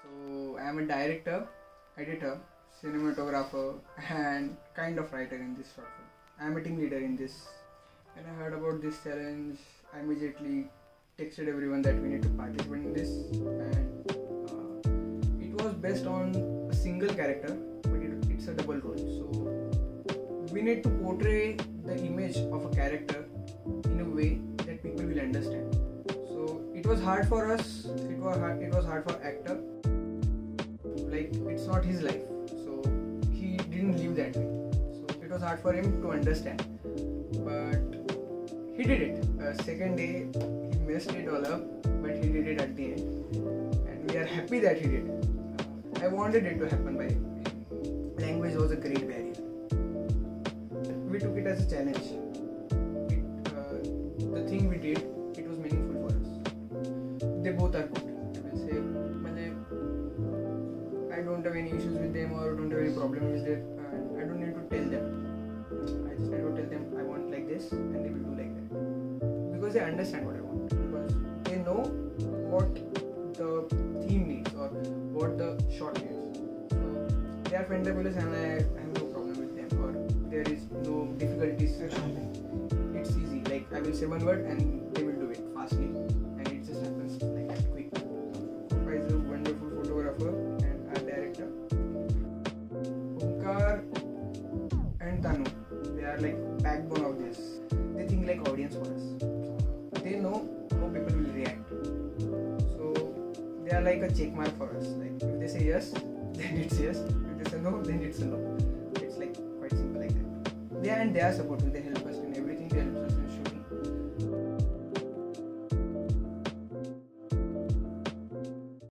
So I am a director, editor, cinematographer, and kind of writer in this short film. I am a team leader in this. When I heard about this challenge, I immediately texted everyone that we need to participate in this, and it was based on a single character, but it's a double role. So we need to portray the image of a character in a way that people will understand. So it was hard for us. It was hard for actor. Like, it's not his life, so he didn't live that way. So it was hard for him to understand, but he did it. Second day he messed it all up, but he did it at the end, and we are happy that he did it. I wanted it to happen by him. Language was a great barrier. We took it as a challenge. The thing we did, it was meaningful for us. They both are good. I will say, I don't have any issues with them or don't have any problem with it. I don't need to tell them. I just need to tell them I want like this, and they will do like that. Because they understand what I want. Because they know what the theme needs or what the shot needs. So they are fantabulous, and I have no problem with them, or there is no difficulties or something. It's easy. Like, I will say one word and they will do it fastly, and it just happens like that quick. Omkar is a wonderful photographer and art director. Omkar and Tanu, they are like backbone of this. They think like audience for us. They know how people will react. So they are like a check mark for us. Like, if they say yes, then it's yes. If they say no, then it's a no. It's like quite simple like that. They are supportive. They help